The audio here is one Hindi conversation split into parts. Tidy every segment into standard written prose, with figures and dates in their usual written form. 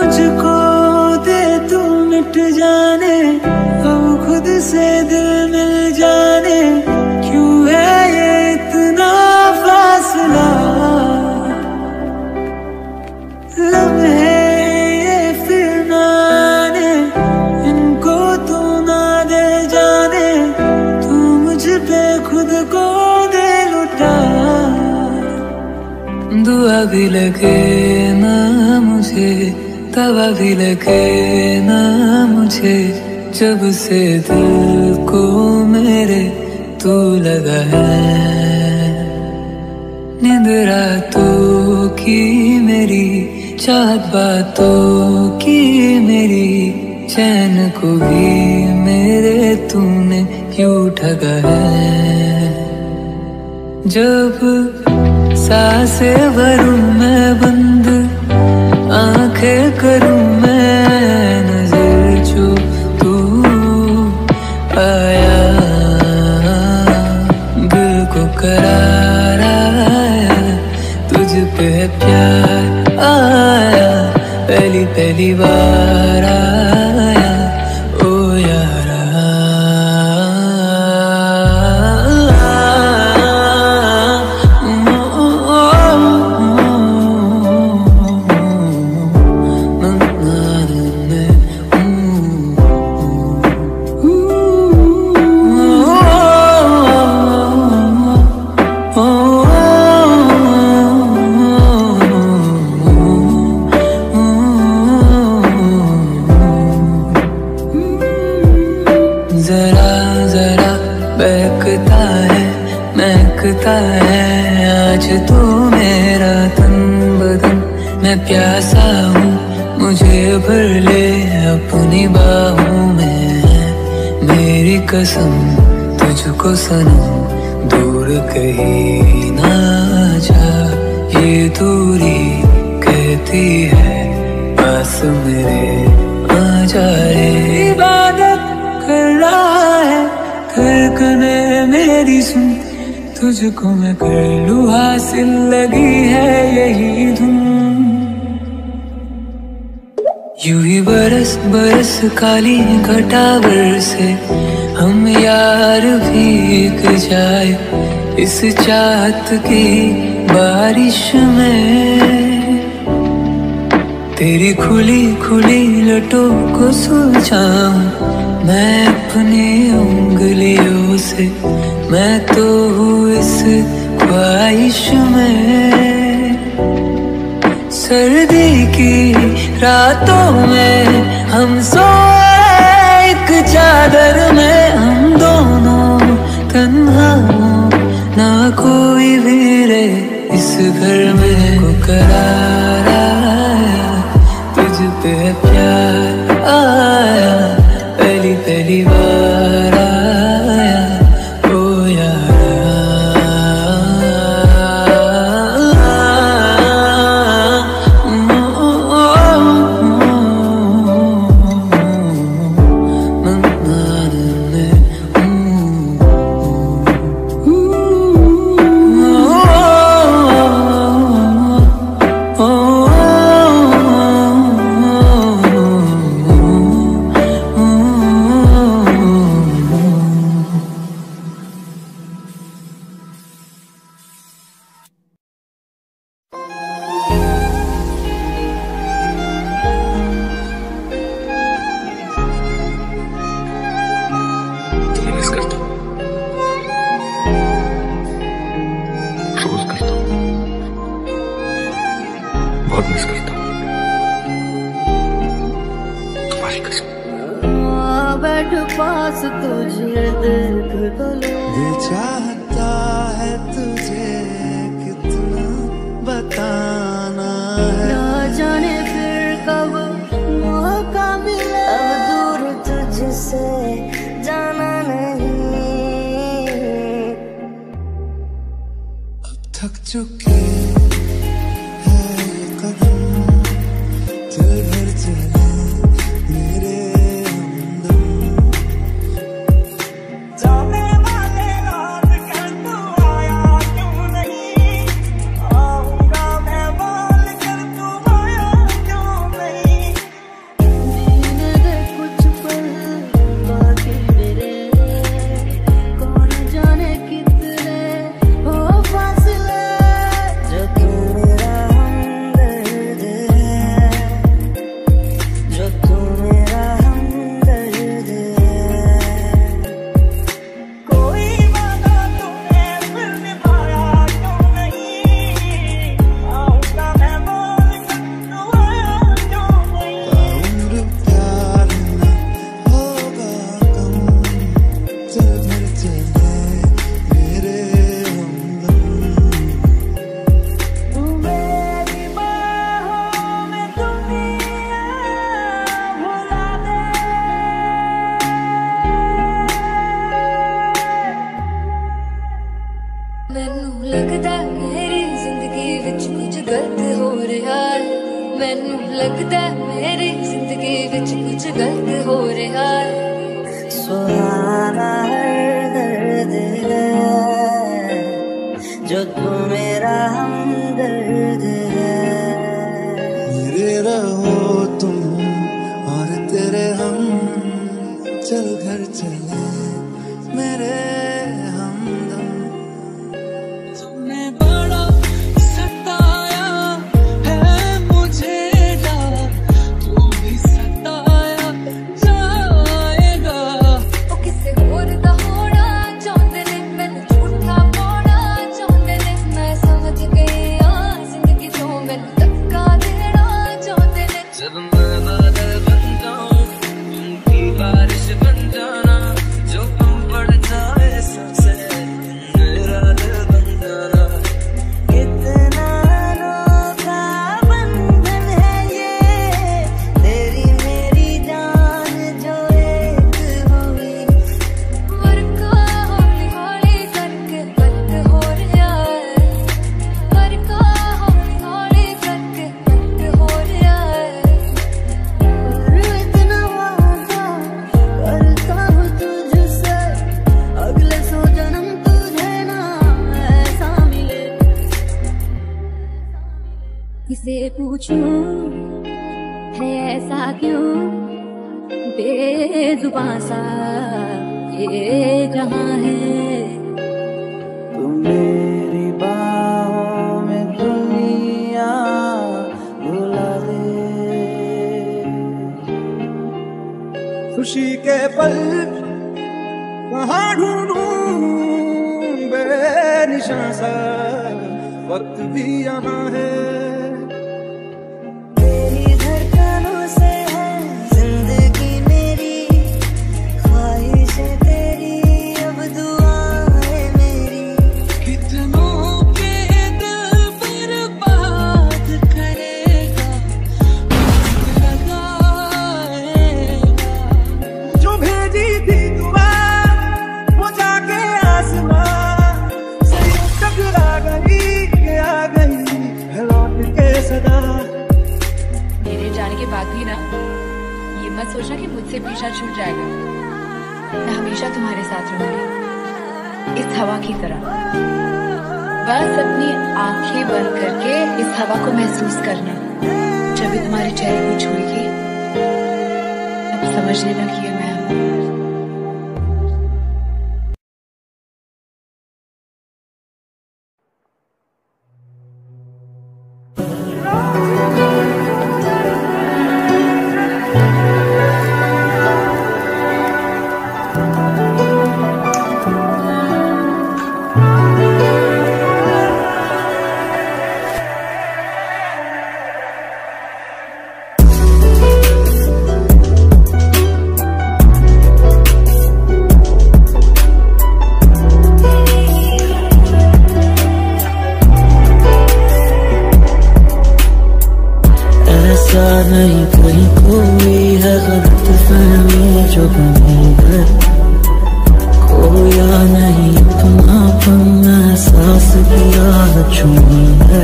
मुझको दे तू मिट जाने, अब खुद से दिल मिल जाने, क्यों है ये इतना फासला। लम्हे ये फिर ना आने, इनको तू ना दे जाने, तू मुझ पे खुद को दे लुटा। दुआ भी लगे ना मुझे, दवा भी लगे ना मुझे, जब से दिल को मेरे तू लगा है। नींद रातों की मेरी, चाहत बातों की मेरी, चैन को भी मेरे तूने यूं ठगा है। जब सांसें भरूं मैं बंद, आंखें करूं मैं नजर, जो तू आया दिल को करार आया, तुझ पे प्यार आया, पहली पहली बार आया ओ यारा। महकता है आज तो मेरा तन बदन, मैं प्यासा हूँ मुझे भर ले अपनी बाहों में। मेरी कसम तुझको सनम दूर कहीं ना जा, ये दूरी कहती है पास मेरे आ जा रे। इबादत कर रहा है धड़कने मेरी सुन, तुझको मैं कर लूं हासिल, लगी है यही धुन। यूं ही बरस बरस काली घटावर से हम यार भीग जाए, इस चाहत की बारिश में। तेरी खुली खुली लटों को सुलझाऊं मैं अपनी उंगलियों से, मैं तो हूँ इस ख्वाहिश में। सर्दी की रातों में हम सोए एक चादर में, हम दोनों तन्हा ना कोई भी रे इस घर में। को करार आया तुझ पे प्यार आया, पहली पहली बार आया ओ पास तुझे देख तो ले, दिल चाहता है तुझे कितना बताना है, ना जाने फिर कब मौका मिले। अब दूर तुझसे जाना नहीं, अब थक चुके हैं कदम, चल भर चले मेरे मैनू लगदा मेरी जिंदगी विच कुछ गलत हो रहा है। सुहाना हर दर्द है जो तू मेरा हमदर्द है। मेरे रहो तुम और तेरे हम, चल घर चले मेरे हमदम। तुमने बड़ा सताया है मुझे डर, तू भी सताया जाएगा। ओ किसे होर दा होना चाहते ने, मैनू झूठा पाना चाहते ने। मैं समझ गई जिंदगी तो मैनू धक्का देना चाहते ने। जब मैं बादल बन जाऊं उनकी बारिश बन जाना, जो कम पड़ जाए सबसे मेरा दिल बन जाना। कितना अनोखा बंधन है ये, तेरी मेरी जान जो एक हुई। वर्का हौली हौली करके बंद हो रहा है, वर्का हौली हौली करके बंद हो रहा है। और इतना वादा करता हूँ तुझसे, अगले 100 जन्म तुझे ना ऐसा मिले। किसे पूछूं है ऐसा क्यों, बेजुबां सा ये जहां है। तू मेरी बाहों में दुनिया भुला दे। खुशी के पल कहाँ ढूंढूं बेनिशान सा, वक्त भी यहाँ है। तेरी धड़कनों से है जिंदगी मेरी, ख्वाहिशें तेरी अब दुआएं मेरी। कितनों के दिल बर्बाद करेगा, लगाएगा। जो भेजी थी दुआ वो जाके आसमां से टकरा गई के आ गई है लौट के सदा। मेरे जाने के बाद भी ना ये मत सोचना कि मुझसे पीछा छूट जाएगा। मैं हमेशा तुम्हारे साथ रहूंगी, इस हवा की तरह। बस अपनी आंखें बंद करके इस हवा को महसूस करना। जब भी तुम्हारे चेहरे को छूएगी तब समझ लेना कि ये मैं हूं। ऐसा नहीं कहीं कोई है गलत फहमी जो बनी है, खोया नहीं अपनापन एहसास किया छुई है।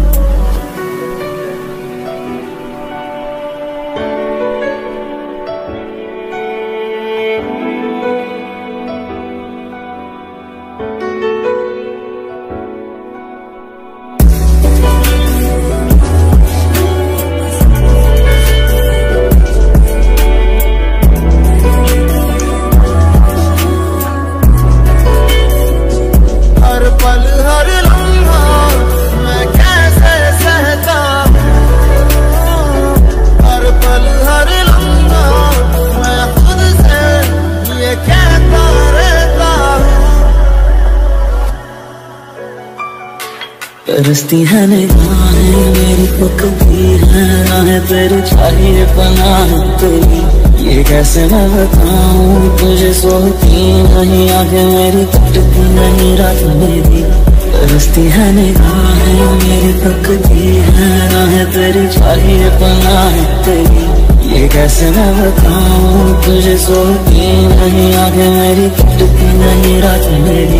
तरसती है निगाहें मेरी पकती है राहें, तेरी चाहिए पनाह तेरी। ये कैसे मैं बताऊं तुझे, सोती नहीं आगे मेरी, कटती नहीं रात मेरी। तरसती है निगाहें मेरी पकती है राहें, तेरी चाहिए पनाह तेरी। ये कैसे मैं बताऊं तुझे, सोती नहीं आगे मेरी, कटती नहीं रात मेरी।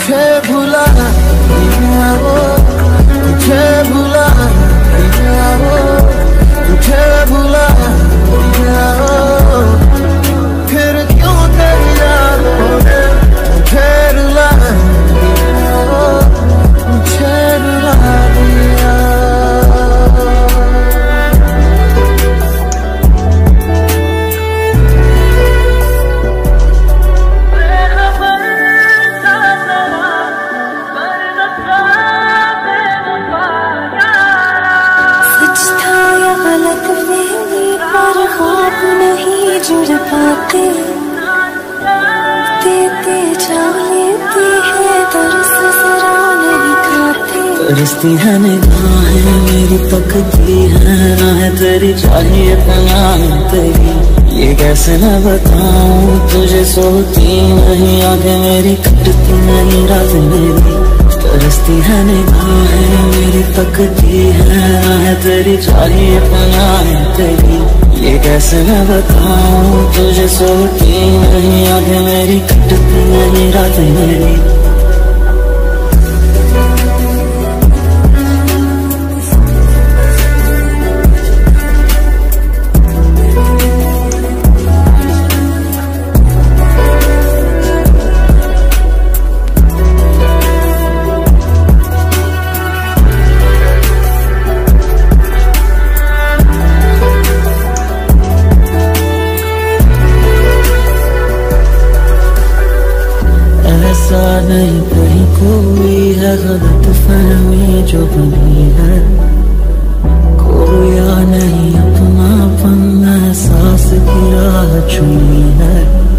मुझे भुला दिया वो, मुझे भुला दिया वो, मुझे भुला दिया वो, फिर क्यों तेरी यादों ने मुझे रुला दिया वो, मुझे रुला दिया। जुड़ पाते देते जाओ लेते हैं तरस जरा नहीं खाते। तरसती है निगाहें मेरी पकती है राहें तेरी चाहिए पनाह तेरी, ये कैसे मैं बताऊं तुझे सोती नहीं आगे मेरी करती नहीं रात मेरी। तरसती है निगाहें मेरी पकती है राहें तेरी चाहिए पनाह तेरी, ये कैसे मैं बताऊं तुझे सोती नहीं आगे मेरी कटती नहीं रात मेरी। ऐसा नहीं कहीं कोई है गलत फहमी जो बनी है, खोया नहीं अपनापन एहसास की राह चुनी है।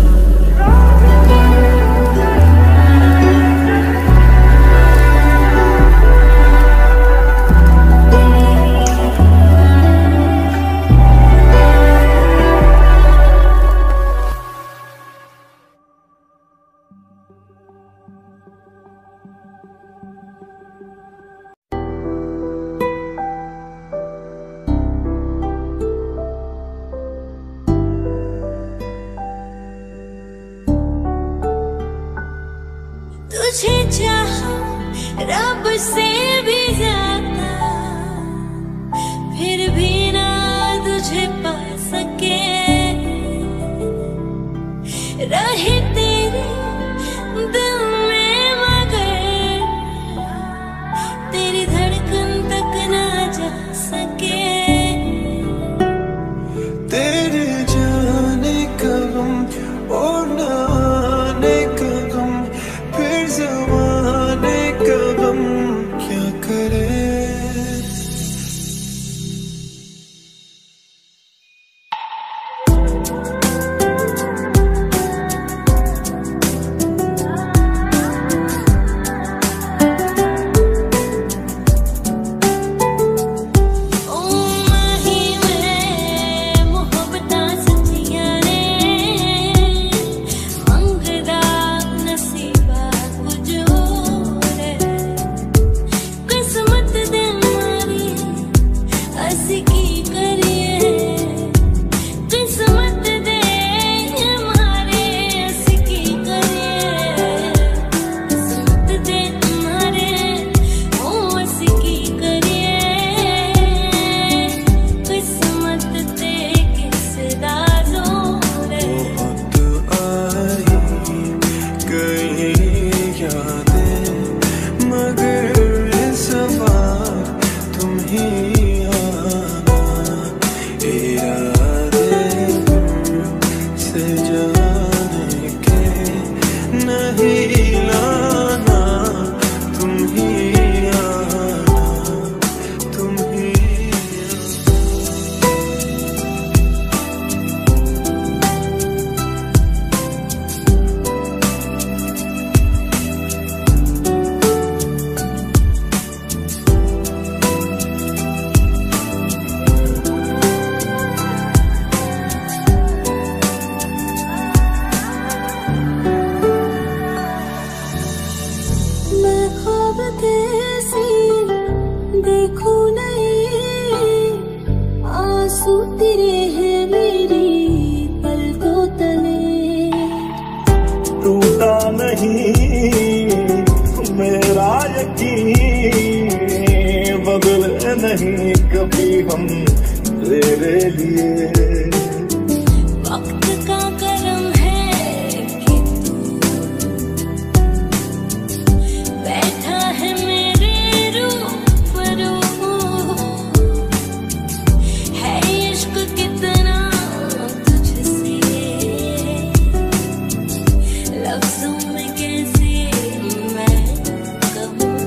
तुझे चाहा रब से भी ज्यादा, फिर भी ना तुझे पा सके। रहे तेरे दिल में मगर तेरी धड़कन तक ना जा सके। तेरे जाने का गम और ना आने का गम, फिर ज़माने का गम क्या करे। की करिए किस्मत दे चाहिए। वक्त का करम है कि तू बैठा है मेरे रूबरू, है इश्क कितना तुझसे, लफ्जों में कैसे मैं कहूँ।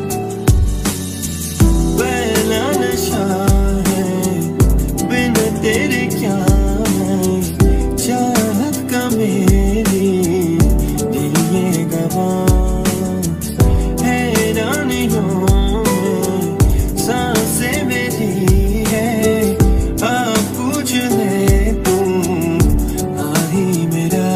पहला नशा है बिन तेरे क्या है, चाहत का मेरी दिल ये गवाह, हैरानियों में सांसें मेरी है, आप पूछ ले तुम आही मेरा।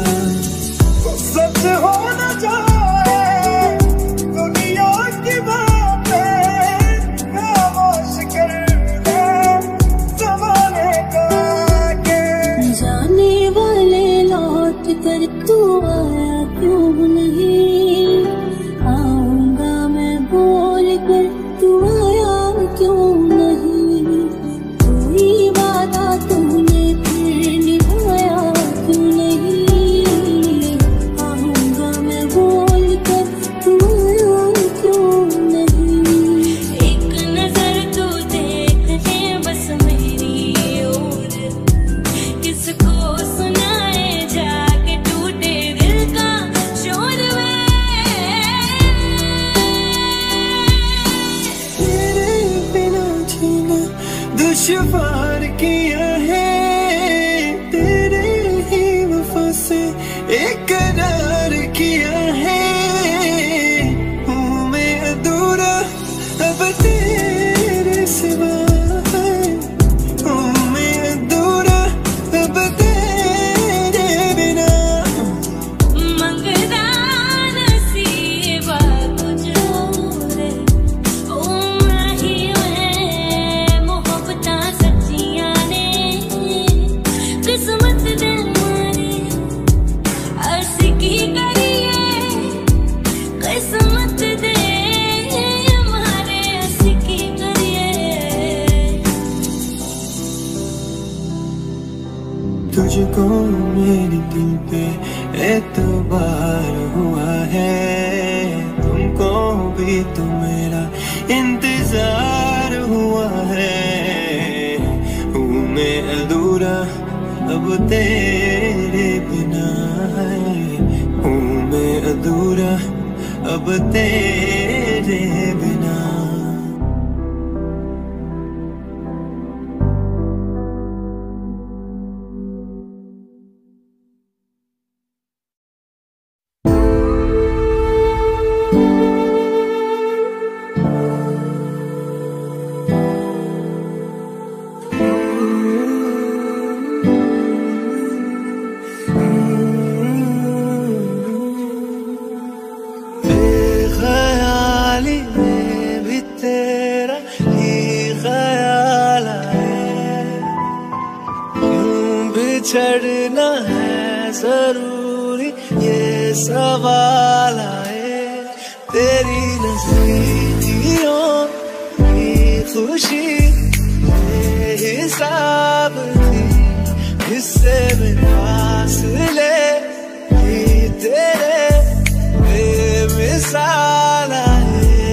सच हो न जाए दुनिया की बातें, खामोश कर दे ज़माने का के। जाने वाले लौट कर तू आया क्यों नहीं, आऊंगा मैं बोल कर तू आया क्यों नहीं, कोई वादा तूने फिर निभाया क्यों नहीं, आऊंगा मैं बोल कर तू आया क्यों नहीं। एक नजर तू देख ले बस मेरी ओर, किसको सुनाए जाके टूटे दिल का शोर में। तेरे बिना जीना दुश्वार किया है, तेरे ही वफा से इकरार किया है, हूँ मैं अधूरा अब तेरे सिवा है, हूँ मैं अधूरा अब तेरे बिना। मंगदा नसीबा कुछ और, ओ माही है मोहब्बतां सच्चियां ने, किस्मत दे मारी असी की करिए, किस्मत दे मारे असी की करिए। तुझको मेरे दिल पे एतबार हुआ है, तुमको भी तो मेरा इंतजार हुआ है, हूँ मैं अधूरा अब तेरे बिना है, हूँ मैं अधूरा अब तेरे बिना। बेख्याली में भी तेरा ही ख्याल आए, क्यों बिछड़ना है जरूरी ये सवाल आए, तेरी नजदीकियों की खुशी बेहिसाब थी, हिस्से में फासले ही तेरे बेमिसाल आए।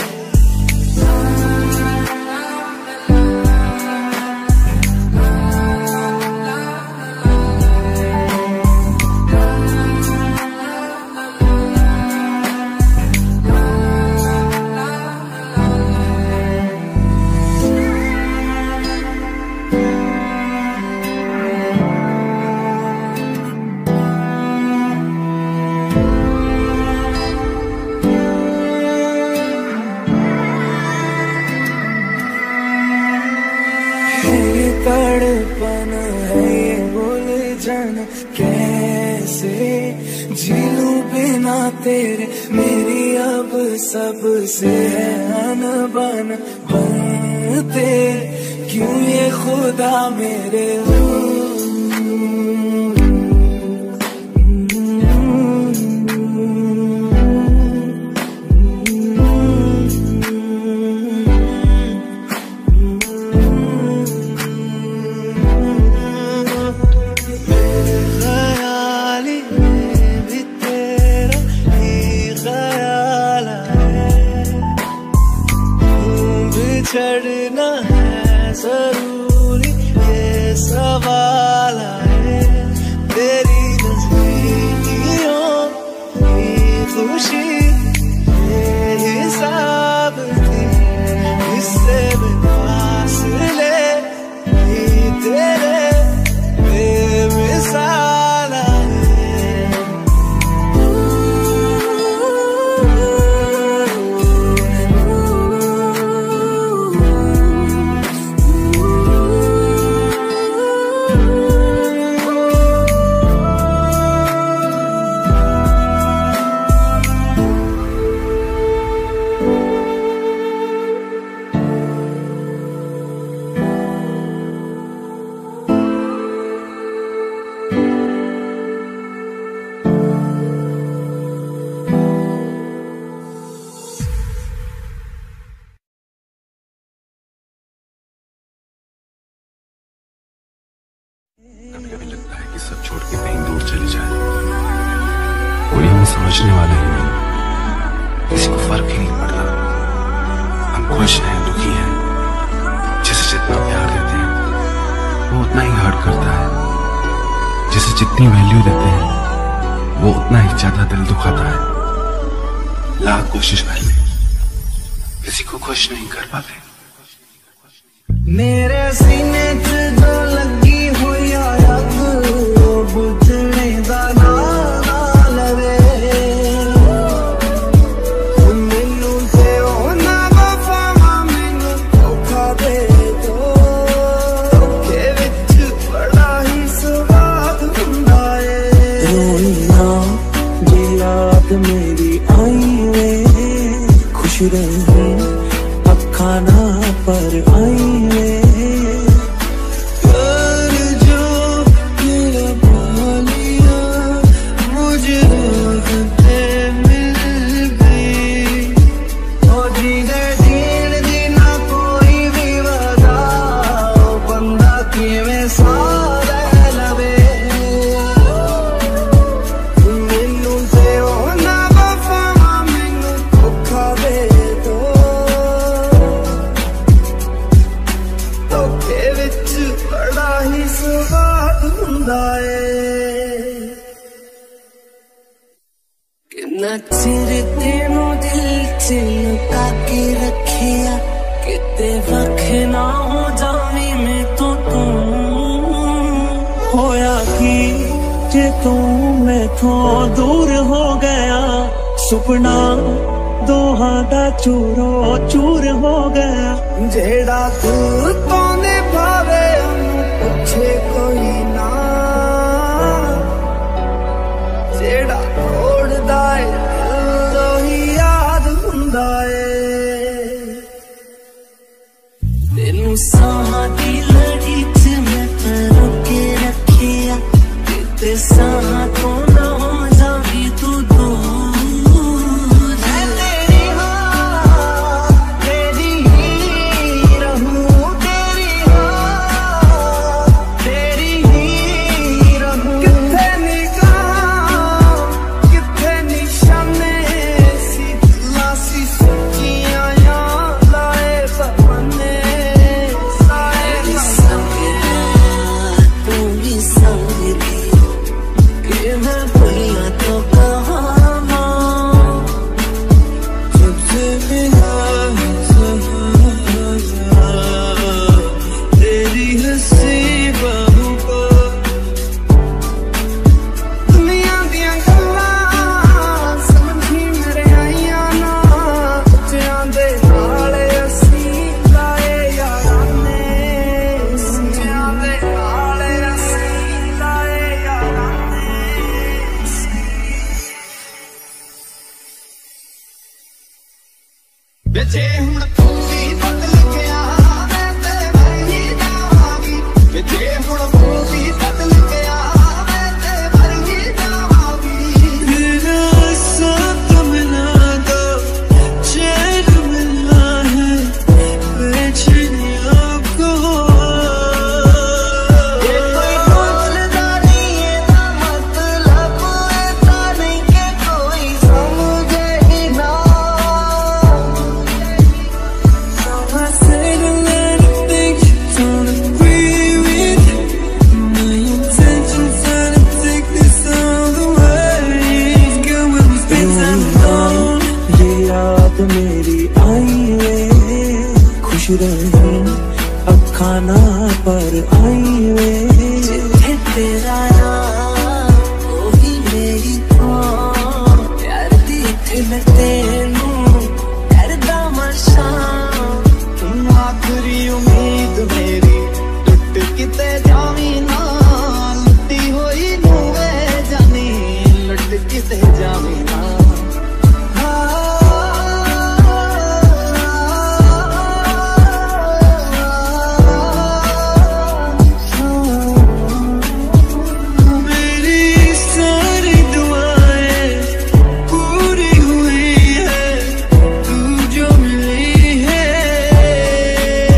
तड़पन है ये उलझन, कैसे जीलू बिना तेरे, मेरी अब सबसे है अनबन बनते, क्यों ये खुदा मेरे छोड़ के कहीं दूर चली जाए, कोई हमें समझने वाला ही नहीं, किसी को फर्क ही नहीं पड़ता। हम खुश हैं, दुखी हैं, जिसे जितना प्यार देते हैं वो उतना ही हर्ट करता है, जिसे जितनी वैल्यू देते हैं वो उतना ही ज्यादा दिल दुखाता है। लाख कोशिश कर ले, किसी को खुश नहीं कर पाते। मेरे सीने च जो लगी हुई आग बुझने दा ना लवे, मैनू ते ना वफावा मैनू धोखा दे दो, धोखे विच बड़ा ही स्वाद हुंदा है। रोई ना जे याद मेरी आई वे, खुश रही अखा ना पर आई वे, चिर तेनों दिल च लुका के रखिया, किते वख ना हो जावी मैं तो तू, होया कि जे तू मैथों दूर हो गया, सुपना दोहा दा चूरो चूर हो गया, जेड़ा तू तो निभावे पूछे कोई ना, जेड़ा तोड़दा है तेनू साहा दी लड़ी च मैं परों के रखिया, किते साहा तो ना हो जावी तू दूर, तेरी हाँ तेरी ही रहूं, तेरी हाँ तेरी ही रहूं, किथे निगाह किथे निशाने सी दिला सी सच्चियां याद लाए बहाने, जे हुण तू भी बदल गया मैं ते मर ही जावांगी, जे हुण तू भी बदल गया मैं ते मर ही जावांगी, तेरा साथ मिला दो चैन मिलना है बेचैनी आपको, ये कोई डोलदारी है ना मतलब ऐसा नहीं कि कोई समझे ही ना, मेरी आई वे, खुश रही अखा ना पर आई वे, जिथे तेरा नाम वही मेरी प्यार दी थे मैं तेनू करदा मशा, तुम आखिरी उम्मीद मेरी टुट किते जावी ना, लुटी होई नूवे जानी लुट किते जावी ना,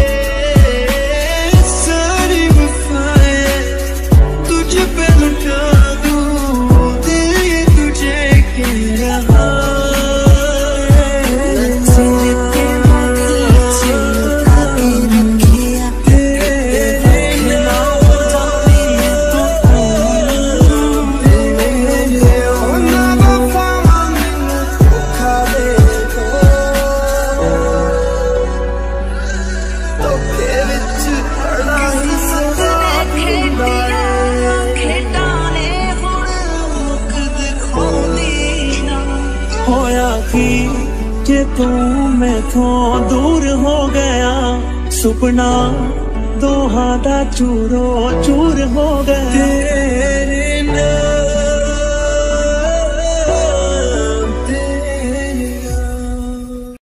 तुझ पे लुटा के तू मैथों दूर हो गया, सुपना दोहा दा चूरो चूर हो गया। तेरे नाल